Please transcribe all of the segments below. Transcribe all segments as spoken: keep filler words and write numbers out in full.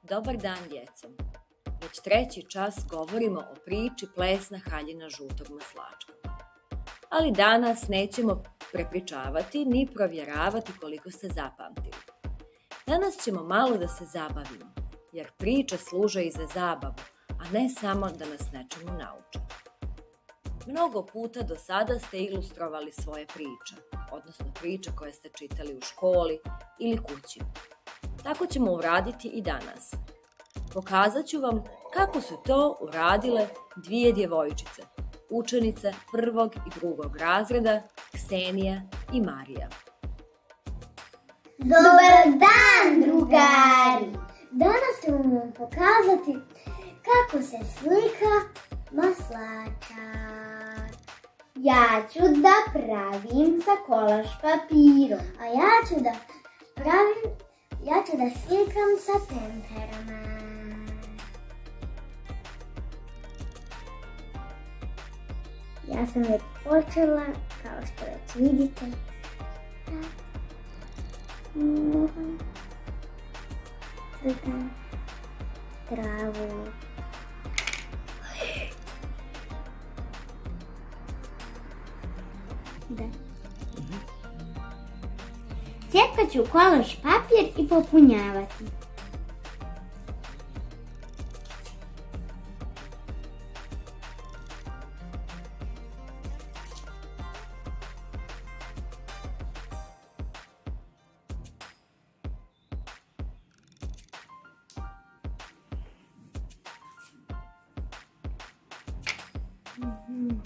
Dobar dan, djeco. Već treći čas govorimo o priči Plesna haljina žutog maslačka. Ali danas nećemo prepričavati ni provjeravati koliko ste zapamtili. Danas ćemo malo da se zabavimo, jer priče služe i za zabavu, a ne samo da nas nečemu nauče. Mnogo puta do sada ste ilustrovali svoje priče, odnosno priče koje ste čitali u školi ili kući. Tako ćemo uraditi i danas. Pokazat ću vam kako su to uradile dvije djevojčice, učenice prvog i drugog razreda, Ksenija i Marija. Dobar dan, drugari! Danas ćemo vam pokazati kako se slika maslačak. Ja ću da pravim sa kolaž papirom, a ja ću da pravim, ja ću da slikam sa temperama. Ja sam već počela, kao što već vidite. Slikam travu. Da. Sjekat ću kolaž papir i popunjavati. Mm-hmm.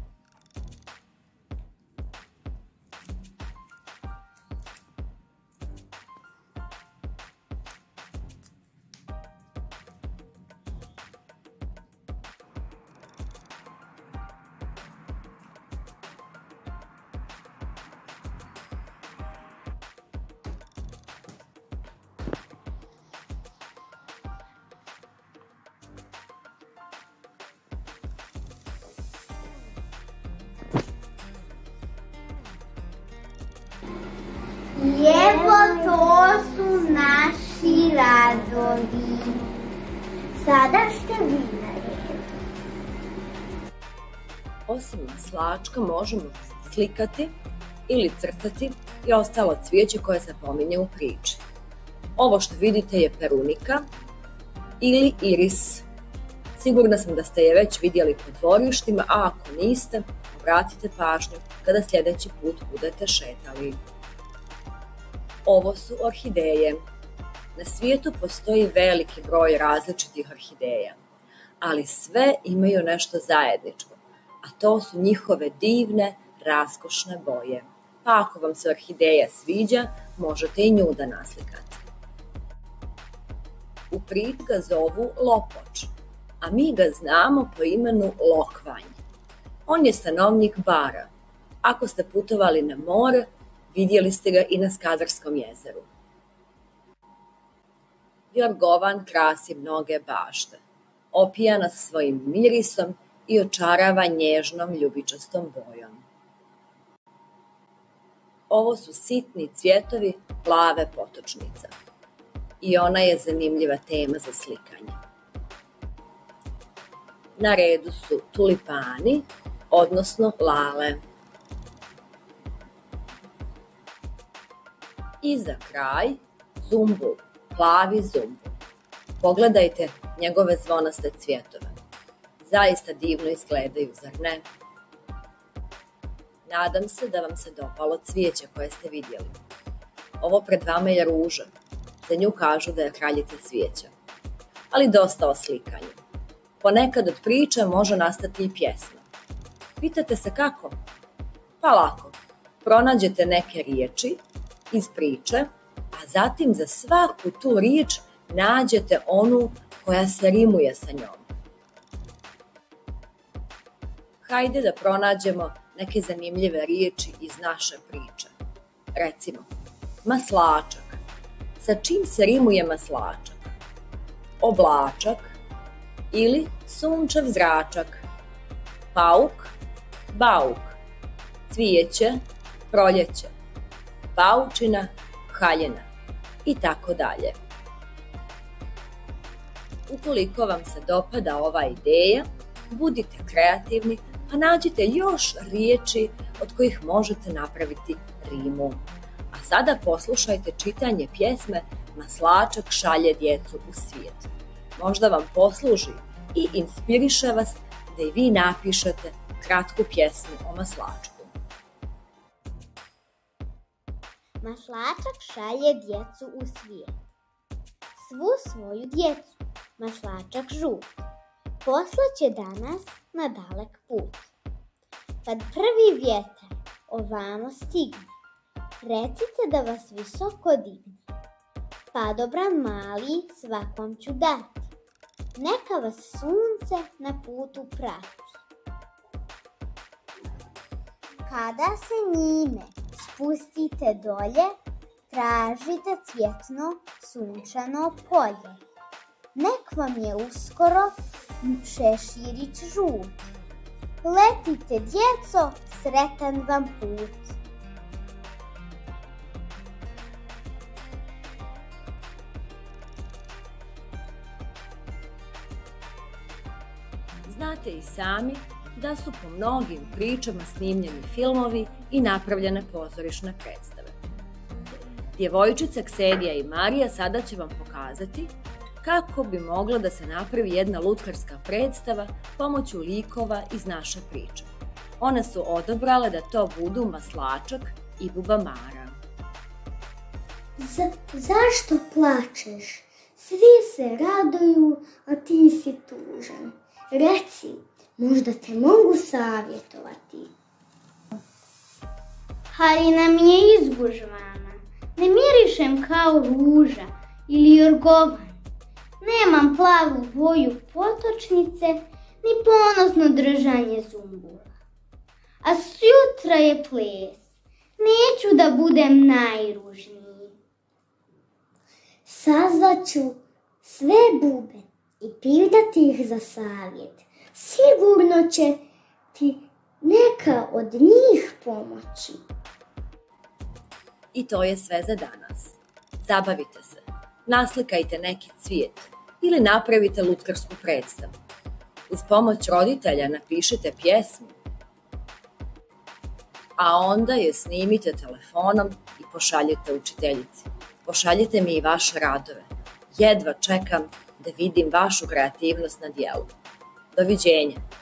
I evo to su naši radovi. Sada ste vi na redu. Osim maslačka možemo slikati ili crtati i ostalo cvijeće koje se pominje u priči. Ovo što vidite je perunika ili iris. Sigurna sam da ste je već vidjeli po dvorištima, a ako niste, obratite pažnju kada sljedeći put budete šetali. Ovo su orhideje. Na svijetu postoji veliki broj različitih orhideja, ali sve imaju nešto zajedničko, a to su njihove divne, raskošne boje. Pa ako vam se orhideja sviđa, možete i nju da naslikate. U priči ga zovu lopoč, a mi ga znamo po imenu lokvanj. On je stanovnik Bara. Ako ste putovali na more, vidjeli ste ga i na Skadarskom jezeru. Jorgovan krasi mnoge bašte, opija nas svojim mirisom i očarava nježnom ljubičastom bojom. Ovo su sitni cvjetovi plave potočnica i ona je zanimljiva tema za slikanje. Na redu su tulipani, odnosno lale. I za kraj zumbul, plavi zumbul. Pogledajte njegove zvonaste cvjetove. Zaista divno izgledaju, zar ne? Nadam se da vam se dopalo cvijeće koje ste vidjeli. Ovo pred vama je ruža. Za nju kažu da je kraljica cvijeća. Ali dosta o slikanju. Ponekad od priče može nastati i pjesma. Pitate se kako? Pa lako. Pronađete neke riječi iz priče, a zatim za svaku tu riječ nađete onu koja se rimuje sa njom. Hajde da pronađemo neke zanimljive riječi iz naše priče. Recimo, maslačak. Sa čim se rimuje maslačak? Oblačak ili sunčev zračak. Pauk, bauk. Cvijeće, proljeće. Paučina, haljina i tako dalje. Ukoliko vam se dopada ova ideja, budite kreativni, pa nađite još riječi od kojih možete napraviti rimu. A sada poslušajte čitanje pjesme Maslačak šalje djecu u svijet. Možda vam posluži i inspiriše vas da i vi napišete kratku pjesmu o maslačku. Maslačak šalje djecu u svijet. Svu svoju djecu maslačak žut poslaće danas na dalek put. Kad prvi vjetar ovamo stigne, recite da vas visoko digne. Padobran mali svakom ću dati, neka vas sunce na putu prati. Kada se njime spustite dolje, tražite cvjetno sunčano polje. Nek vam je uskoro šeširić žut. Letite djeco, sretan vam put. Znate i sami da su po mnogim pričama snimljeni filmovi i napravljene pozorišne predstave. Djevojčica Ksenija i Marija sada će vam pokazati kako bi mogla da se napravi jedna lutkarska predstava pomoću likova iz naše priče. One su odabrale da to budu Maslačak i Buba Mara. Z- zašto plačeš? Svi se raduju, a ti si tužan. Reci, možda te mogu savjetovati. Haljina mi je izgužvana. Ne mirišem kao ruža ili jorgovan. Nemam plavu boju potočnice, ni ponosno držanje zumbula. A sutra je ples. Neću da budem najružniji. Sazvaću sve bube i pitati ih za savjet. Sigurno će ti neka od njih pomoći. I to je sve za danas. Zabavite se, naslikajte neki cvijet ili napravite lutkarsku predstavu. Uz pomoć roditelja napišite pjesmu, a onda je snimite telefonom i pošaljite učiteljici. Pošaljite mi i vaše radove. Jedva čekam da vidim vašu kreativnost na djelu. Doviđenja.